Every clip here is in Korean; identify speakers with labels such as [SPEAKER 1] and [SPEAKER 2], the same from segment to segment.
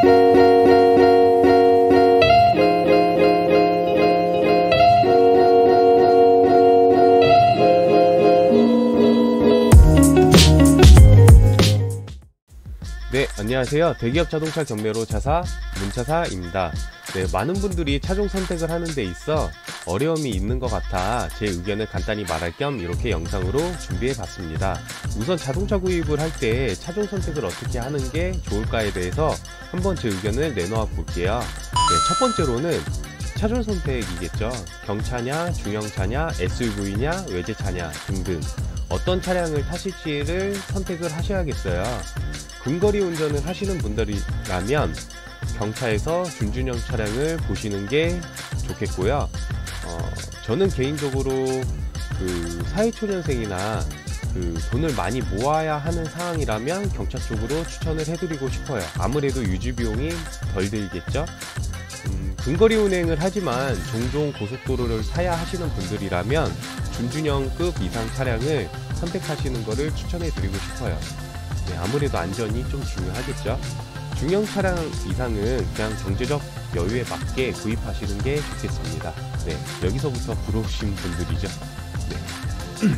[SPEAKER 1] 네, 안녕하세요. 대기업 자동차 경매로 차사 문차사입니다. 네, 많은 분들이 차종 선택을 하는 데 있어 어려움이 있는 것 같아 제 의견을 간단히 말할 겸 이렇게 영상으로 준비해 봤습니다. 우선 자동차 구입을 할 때 차종 선택을 어떻게 하는 게 좋을까에 대해서 한번 제 의견을 내놓아 볼게요. 네, 첫 번째로는 차종 선택이겠죠. 경차냐, 중형차냐, SUV냐, 외제차냐 등등 어떤 차량을 타실지를 선택을 하셔야겠어요. 근거리 운전을 하시는 분들이라면 경차에서 준준형 차량을 보시는 게 좋겠고요. 저는 개인적으로 그 사회초년생이나 돈을 많이 모아야 하는 상황이라면 경차 쪽으로 추천을 해드리고 싶어요. 아무래도 유지 비용이 덜 들겠죠. 근거리 운행을 하지만 종종 고속도로를 타야 하시는 분들이라면 준준형급 이상 차량을 선택하시는 것을 추천해 드리고 싶어요. 네, 아무래도 안전이 좀 중요하겠죠. 중형 차량 이상은 그냥 경제적 여유에 맞게 구입하시는 게 좋겠습니다. 네, 여기서부터 부러우신 분들이죠. 네.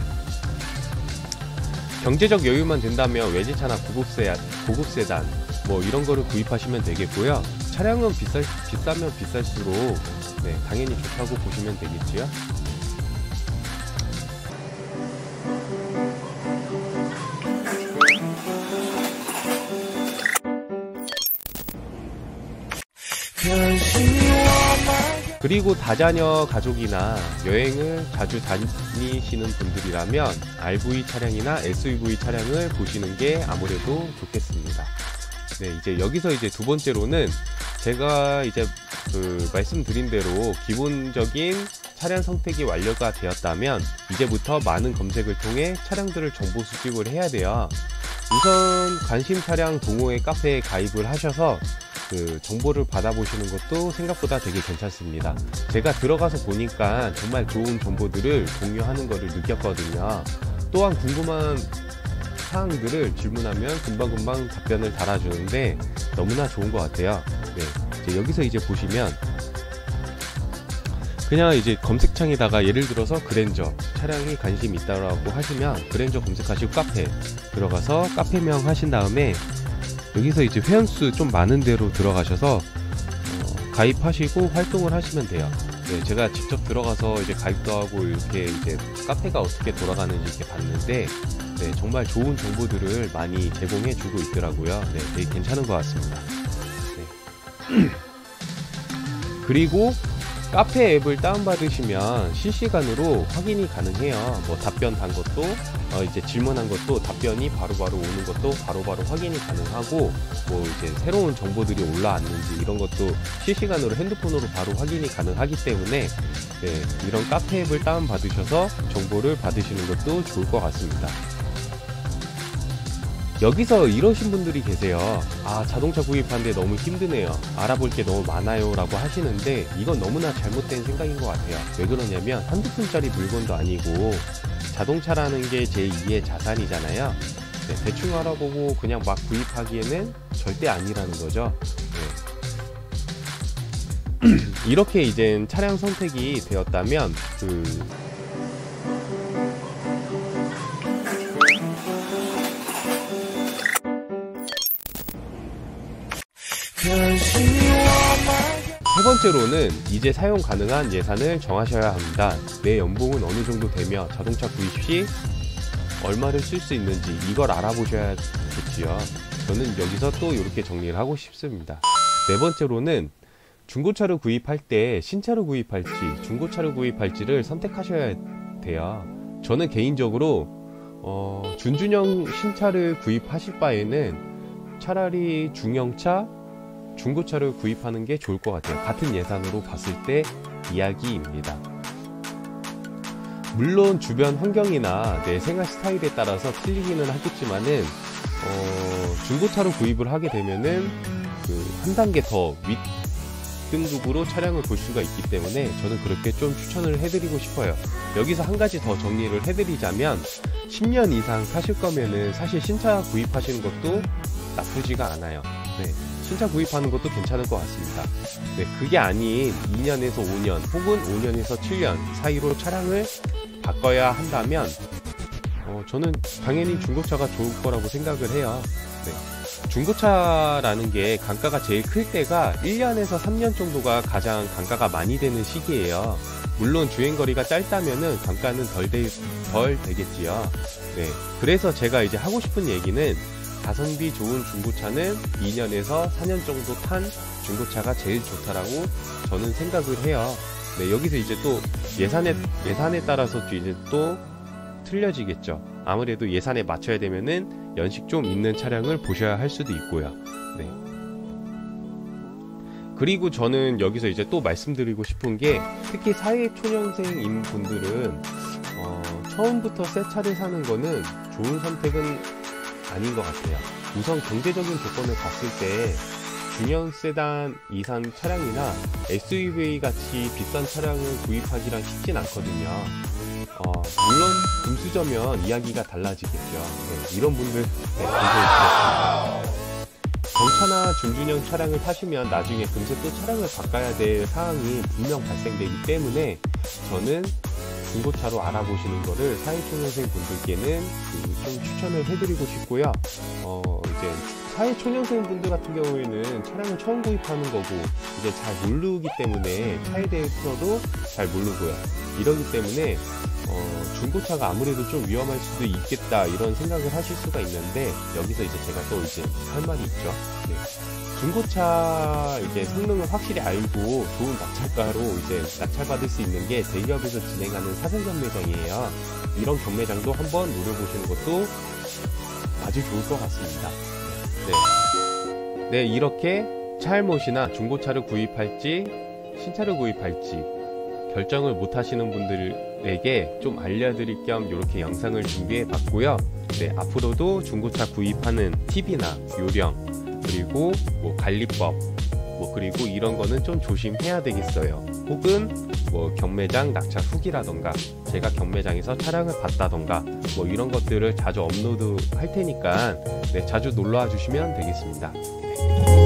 [SPEAKER 1] 경제적 여유만 된다면 외제차나 고급 세단 뭐 이런 거를 구입하시면 되겠고요. 차량은 비싸면 비쌀수록 네, 당연히 좋다고 보시면 되겠지요. 그리고 다자녀 가족이나 여행을 자주 다니시는 분들이라면 RV 차량이나 SUV 차량을 보시는 게 아무래도 좋겠습니다. 네, 이제 여기서 이제 두 번째로는 제가 이제 말씀드린 대로 기본적인 차량 선택이 완료가 되었다면 이제부터 많은 검색을 통해 차량들을 정보 수집을 해야 돼요. 우선 관심 차량 동호회 카페에 가입을 하셔서 정보를 받아보시는 것도 생각보다 되게 괜찮습니다. 제가 들어가서 보니까 정말 좋은 정보들을 공유하는 것을 느꼈거든요. 또한 궁금한 사항들을 질문하면 금방금방 답변을 달아주는데 너무나 좋은 것 같아요. 네, 이제 여기서 이제 보시면 그냥 이제 검색창에다가 예를 들어서 그랜저 차량에 관심이 있다고 하시면 그랜저 검색하시고 카페 들어가서 카페명 하신 다음에 여기서 이제 회원수 좀 많은 데로 들어가셔서 가입하시고 활동을 하시면 돼요. 네, 제가 직접 들어가서 이제 가입도 하고 이렇게 이제 카페가 어떻게 돌아가는지 이렇게 봤는데 네, 정말 좋은 정보들을 많이 제공해 주고 있더라고요. 네, 되게 괜찮은 것 같습니다. 네. 그리고 카페 앱을 다운받으시면 실시간으로 확인이 가능해요. 뭐 답변 단 것도 이제 질문한 것도 답변이 바로바로 오는 것도 바로바로 확인이 가능하고 뭐 이제 새로운 정보들이 올라왔는지 이런 것도 실시간으로 핸드폰으로 바로 확인이 가능하기 때문에 네, 이런 카페 앱을 다운받으셔서 정보를 받으시는 것도 좋을 것 같습니다. 여기서 이러신 분들이 계세요. 아, 자동차 구입하는데 너무 힘드네요. 알아볼 게 너무 많아요 라고 하시는데 이건 너무나 잘못된 생각인 것 같아요. 왜 그러냐면 한두 푼짜리 물건도 아니고 자동차라는 게 제2의 자산이잖아요. 네, 대충 알아보고 그냥 막 구입하기에는 절대 아니라는 거죠. 네. 이렇게 이젠 차량 선택이 되었다면 세 번째로는 이제 사용 가능한 예산을 정하셔야 합니다. 내 연봉은 어느 정도 되며 자동차 구입 시 얼마를 쓸 수 있는지 이걸 알아보셔야겠지요. 저는 여기서 또 이렇게 정리를 하고 싶습니다. 네 번째로는 중고차를 구입할 때 신차를 구입할지 중고차를 구입할지를 선택하셔야 돼요. 저는 개인적으로 준준형 신차를 구입하실 바에는 차라리 중형차 중고차를 구입하는 게 좋을 것 같아요. 같은 예산으로 봤을 때 이야기입니다. 물론 주변 환경이나 내 생활 스타일에 따라서 틀리기는 하겠지만은 중고차로 구입을 하게 되면은 한 단계 더 윗 등급으로 차량을 볼 수가 있기 때문에 저는 그렇게 좀 추천을 해드리고 싶어요. 여기서 한 가지 더 정리를 해드리자면 10년 이상 사실 거면은 사실 신차 구입하시는 것도 나쁘지가 않아요. 네. 신차 구입하는 것도 괜찮을 것 같습니다. 네, 그게 아닌 2년에서 5년 혹은 5년에서 7년 사이로 차량을 바꿔야 한다면 저는 당연히 중고차가 좋을 거라고 생각을 해요. 네. 중고차라는 게 단가가 제일 클 때가 1년에서 3년 정도가 가장 단가가 많이 되는 시기예요. 물론 주행거리가 짧다면은 단가는 덜 되겠지요. 네. 그래서 제가 이제 하고 싶은 얘기는 가성비 좋은 중고차는 2년에서 4년 정도 탄 중고차가 제일 좋다라고 저는 생각을 해요. 네, 여기서 이제 또 예산에 따라서 이제 또 틀려지겠죠. 아무래도 예산에 맞춰야 되면은 연식 좀 있는 차량을 보셔야 할 수도 있고요. 네. 그리고 저는 여기서 이제 또 말씀드리고 싶은 게 특히 사회초년생인 분들은 처음부터 새 차를 사는 거는 좋은 선택은 아닌 것 같아요. 우선 경제적인 조건을 봤을 때 중형 세단 이상 차량이나 SUV 같이 비싼 차량을 구입하기란 쉽진 않거든요. 물론 금수저면 이야기가 달라지겠죠. 네, 이런 분들 계세요. 경차나 중준형 차량을 타시면 나중에 금세 또 차량을 바꿔야 될 상황이 분명 발생되기 때문에 저는 중고차로 알아보시는 거를 사회초년생 분들께는 좀 추천을 해드리고 싶고요. 이제 사회초년생 분들 같은 경우에는 차량을 처음 구입하는 거고 이제 잘 모르기 때문에 차에 대해서도 잘 모르고요. 이러기 때문에 중고차가 아무래도 좀 위험할 수도 있겠다 이런 생각을 하실 수가 있는데 여기서 이제 제가 또 이제 할 말이 있죠. 네. 중고차 이제 성능을 확실히 알고 좋은 낙찰가로 이제 낙찰받을 수 있는 게 대기업에서 진행하는 사설 경매장이에요. 이런 경매장도 한번 노려보시는 것도 아주 좋을 것 같습니다. 네, 이렇게 차알못이나 중고차를 구입할지 신차를 구입할지 결정을 못 하시는 분들에게 좀 알려드릴 겸 이렇게 영상을 준비해 봤고요. 네, 앞으로도 중고차 구입하는 팁이나 요령 그리고 뭐 관리법 그리고 이런 거는 좀 조심해야 되겠어요. 혹은 뭐 경매장 낙찰 후기라던가 제가 경매장에서 차량을 봤다던가 뭐 이런 것들을 자주 업로드 할 테니까 네, 자주 놀러와 주시면 되겠습니다. 네.